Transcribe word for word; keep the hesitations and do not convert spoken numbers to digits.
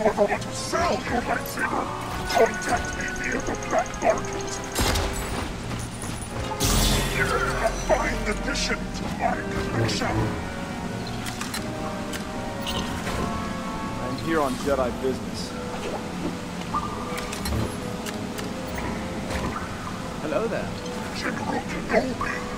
ever want to sell your lightsaber, contact me via the black market. A fine addition to my collection. I'm here on Jedi business. Hello there. General Kenobi.